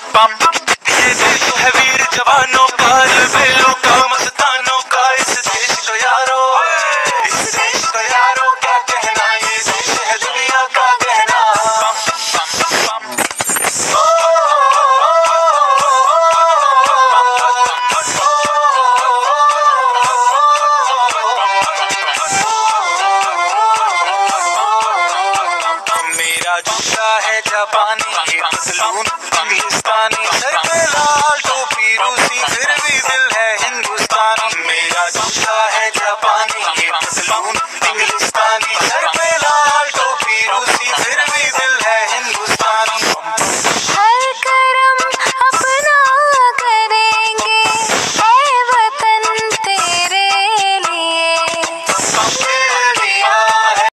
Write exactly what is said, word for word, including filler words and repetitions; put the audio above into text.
बम ये देश है वीर जवानों का, बेलों का, मस्तानों का। इस देश को यारो, इस देश को यारो क्या कहना, ये देश है दुनिया का कहना। बम बम बम मेरा जूता है जापानी, ये पतलून पाकिस्तानी।